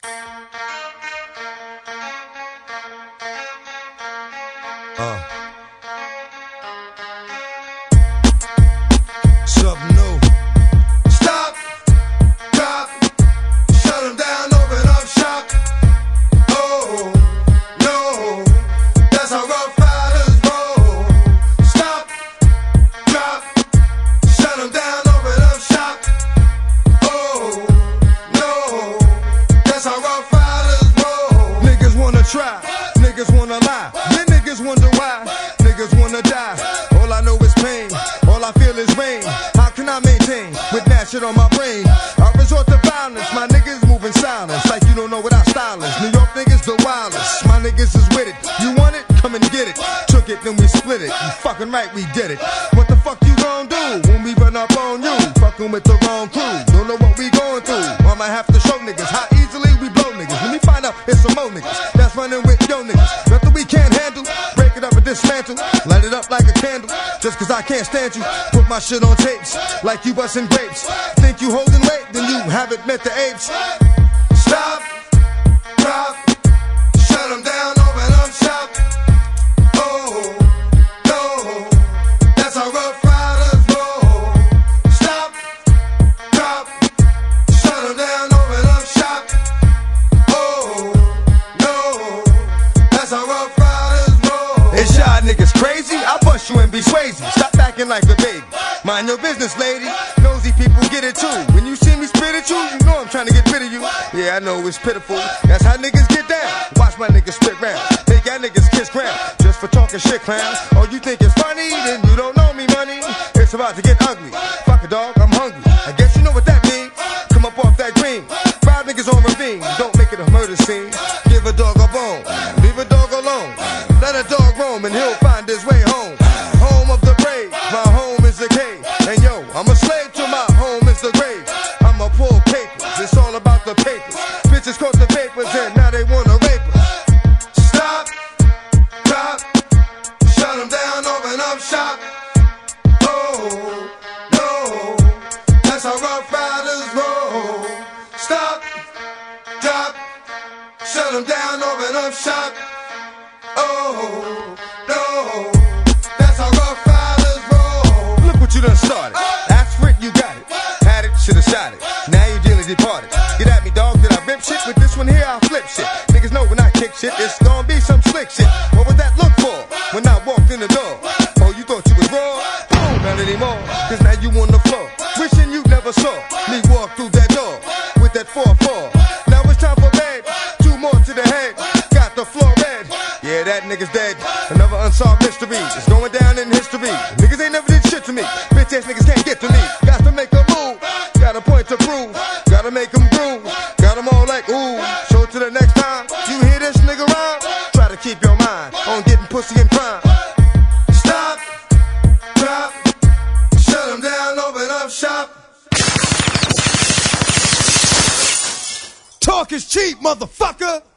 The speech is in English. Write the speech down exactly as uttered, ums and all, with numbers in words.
Uh. Something new. Stop, drop, shut them down, open up shop. Oh, no, that's how Rough Riders roll. Stop, drop, shut them down, open up shop. Oh, no, that's how Rough Riders roll. Niggas wanna try, niggas wanna lie. Then niggas wonder why, niggas wanna die. All I know is pain, all I feel is rain. How can I maintain with that shit on my brain? I resort to violence, my niggas moving silence like you don't know what our style is. New York niggas the wildest, my niggas is with it. You want it? Come and get it. Took it, then we split it. You fucking right, we did it. What the fuck you gon' do when we run up on you? Fucking with the wrong crew, don't know what we going through. I might have to show niggas how easily we blow niggas. Let me find out it's some more niggas that's running with yo niggas. Nothing we can't handle, break it up and dismantle. Light it up like a candle, just cause I can't stand you. Put my shit on tapes, like you bustin' grapes. Think you holding weight, then you haven't met the apes. Stop, drop, shut them down, open up shop. Oh, no, that's how Rough Riders roll. Stop, drop, shut them down, open up shop. Oh, no, that's how Rough Riders roll. Is y'all niggas crazy? I'll bust you and be Swayze. Stop acting like a baby. Mind your business, lady. Nosy people get it too. When you see me spit at you, you know I'm trying to get rid of you. Yeah, I know it's pitiful. That's how niggas get down. Watch my niggas spit round. Make y'all niggas kiss ground. Just for talking shit, clowns. Oh, you think it's funny? Then you don't know me, money. It's about to get ugly. Fuck a dog, I'm hungry. I guess you know what that means. Come up off that green. Five niggas on ravine. Don't make it a murder scene. Give a dog a bone. Leave a dog alone. Let a dog roam and he'll find his way home. Home of the brave. My home is a cave. And yo, I'm a slave to my home is the grave. I'ma pull papers. It's all about the papers. Bitches caught the papers and now they wanna rape us. Stop, drop, shut them down, open up shop. Oh, no, that's how Rough Riders roll. Stop, drop, shut them down, open up shop. Oh, no, that's how Rough Riders roll. Look what you done started. Ask for it, you got it. Had it, should've shot it. Now you dearly departed. Get at me, dog, did I rip shit? With this one here, I'll flip shit. Niggas know when I kick shit, it's gonna be some slick shit. What would that look for when I walked in the door? Oh, you thought you was raw? Oh, not anymore, cause now you on the floor. Wishing you never saw me walk through that door with that four four. Now it's time for bed, two more to the head. Got the floor red, yeah, that nigga's dead. Another unsolved mystery, it's going down in history. Niggas ain't never did shit to me, bitch ass niggas can't get to me. Got to make a move, got a point to prove. Gotta make them groove, got them all like ooh. So to the next time you hear this nigga rhyme, try to keep your mind on getting pussy and crime. Stop, drop, shut them down, open up shop. Talk is cheap, motherfucker.